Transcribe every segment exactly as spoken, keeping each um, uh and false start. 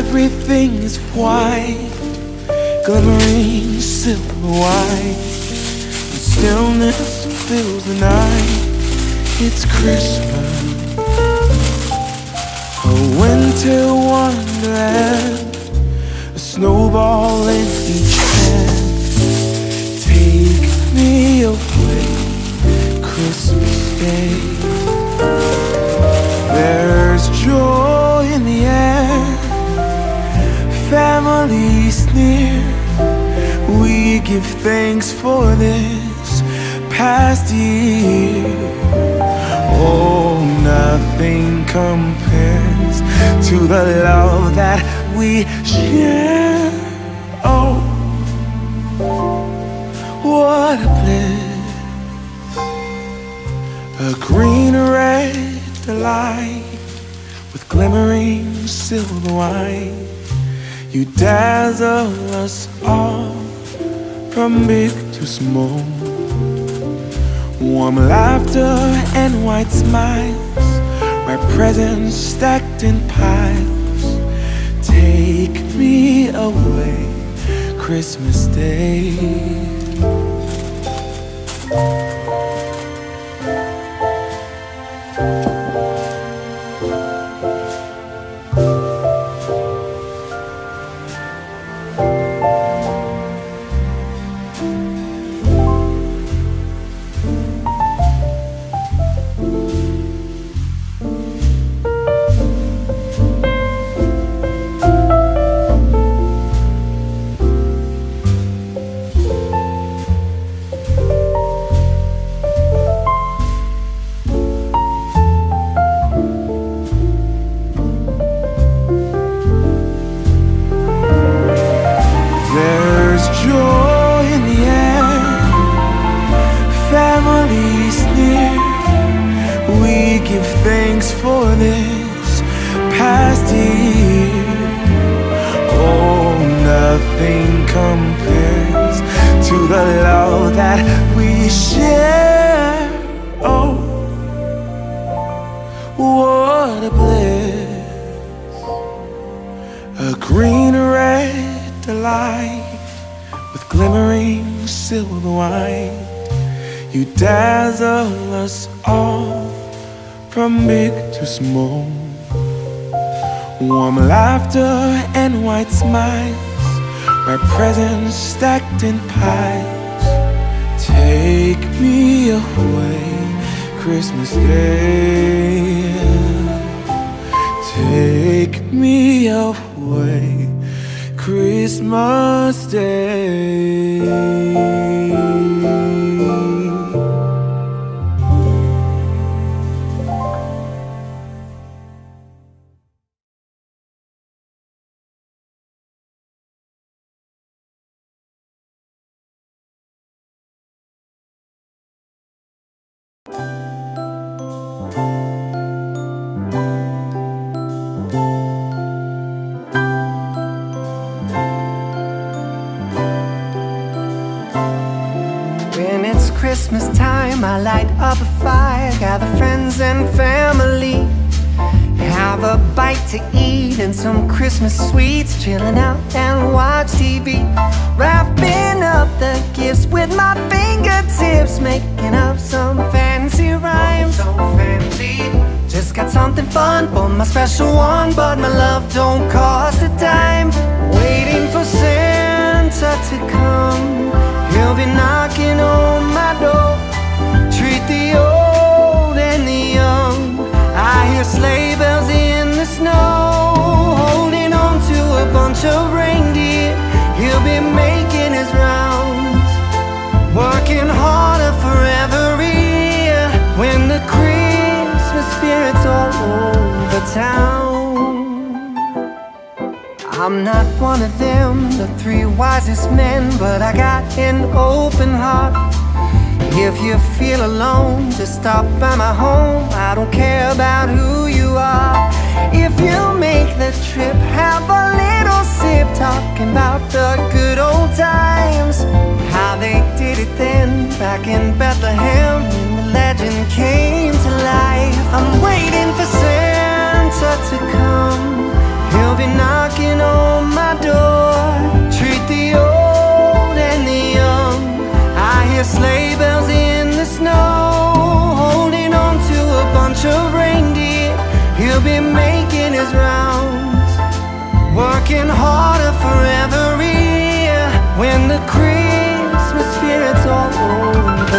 Everything is white, glimmering silver white. The stillness fills the night. It's Christmas, a winter wonderland, a snowball in each hand. Take me away, Christmas Day. There's joy in the air, family's near. We give thanks for this past year. Oh, nothing compares to the love that we share. Oh, what a bliss. A green red delight with glimmering silver white. You dazzle us all from big to small. Warm laughter and white smiles, my presents stacked in piles. Take me away, Christmas Day. Thanks for this past year. Oh, nothing compares to the love that we share. Oh, what a bliss. A green red delight with glimmering silver white. You dazzle us all from big to small. Warm laughter and white smiles, my presents stacked in piles. Take me away, Christmas Day. Take me away, Christmas Day. When it's Christmas time, I light up a fire, gather friends and family, have a bite to eat and some Christmas sweets, chilling out and watch T V, wrapping up the gifts with my fingertips, making up some fancy rhymes. So fancy. Just got something fun for my special one, but my love don't cost a dime. Waiting for Santa to come, he'll be knocking on my door. Treat the old and the young, I hear sleigh bells in the snow. Holding on to a bunch of reindeer, he'll be making his rounds, working harder for every year. When the Christmas spirit's all over town, I'm not one of them, the three wisest men, but I got an open heart. If you feel alone, just stop by my home. I don't care about who you are. If you make the trip, have a little sip, talking about the good old times, how they did it then, back in Bethlehem, when the legend came to life. I'm waiting for Santa to come, he'll be knocking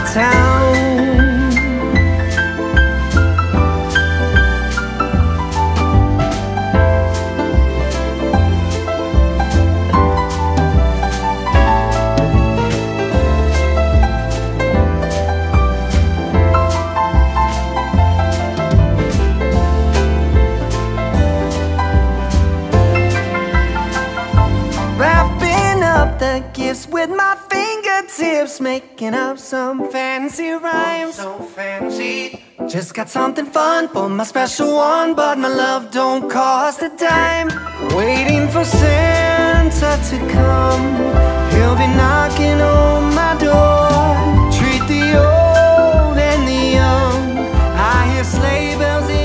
town. The gifts with my fingertips, making up some fancy rhymes. So fancy. Just got something fun for my special one, but my love don't cost a dime. Waiting for Santa to come, he'll be knocking on my door. Treat the old and the young, I hear sleigh bells